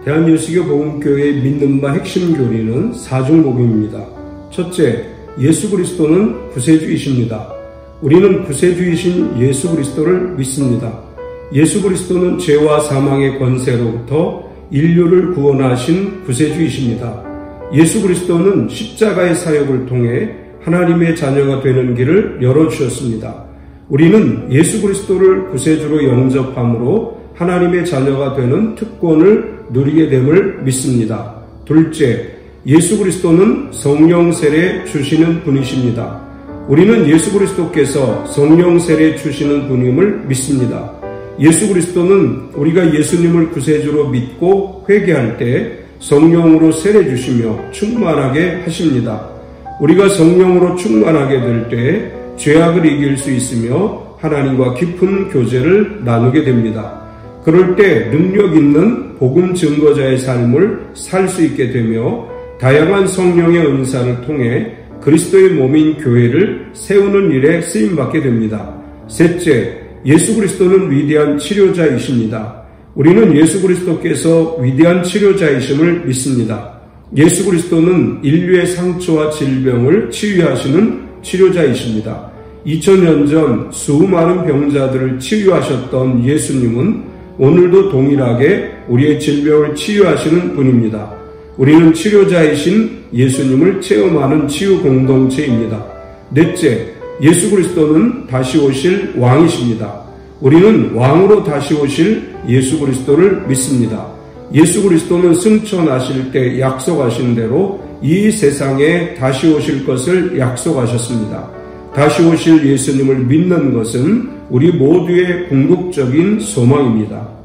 대한예수교 복음교회의 믿는 바 핵심 교리는 사중복음입니다. 첫째, 예수 그리스도는 구세주이십니다. 우리는 구세주이신 예수 그리스도를 믿습니다. 예수 그리스도는 죄와 사망의 권세로부터 인류를 구원하신 구세주이십니다. 예수 그리스도는 십자가의 사역을 통해 하나님의 자녀가 되는 길을 열어주셨습니다. 우리는 예수 그리스도를 구세주로 영접함으로 하나님의 자녀가 되는 특권을 누리게 됨을 믿습니다. 둘째, 예수 그리스도는 성령 세례 주시는 분이십니다. 우리는 예수 그리스도께서 성령 세례 주시는 분임을 믿습니다. 예수 그리스도는 우리가 예수님을 구세주로 믿고 회개할 때 성령으로 세례 주시며 충만하게 하십니다. 우리가 성령으로 충만하게 될 때 죄악을 이길 수 있으며 하나님과 깊은 교제를 나누게 됩니다. 그럴 때 능력 있는 복음 증거자의 삶을 살 수 있게 되며 다양한 성령의 은사를 통해 그리스도의 몸인 교회를 세우는 일에 쓰임받게 됩니다. 셋째, 예수 그리스도는 위대한 치료자이십니다. 우리는 예수 그리스도께서 위대한 치료자이심을 믿습니다. 예수 그리스도는 인류의 상처와 질병을 치유하시는 치료자이십니다. 2000년 전 수많은 병자들을 치유하셨던 예수님은 오늘도 동일하게 우리의 질병을 치유하시는 분입니다. 우리는 치료자이신 예수님을 체험하는 치유 공동체입니다. 넷째, 예수 그리스도는 다시 오실 왕이십니다. 우리는 왕으로 다시 오실 예수 그리스도를 믿습니다. 예수 그리스도는 승천하실 때 약속하신 대로 이 세상에 다시 오실 것을 약속하셨습니다. 다시 오실 예수님을 믿는 것은 우리 모두의 궁극적인 소망입니다.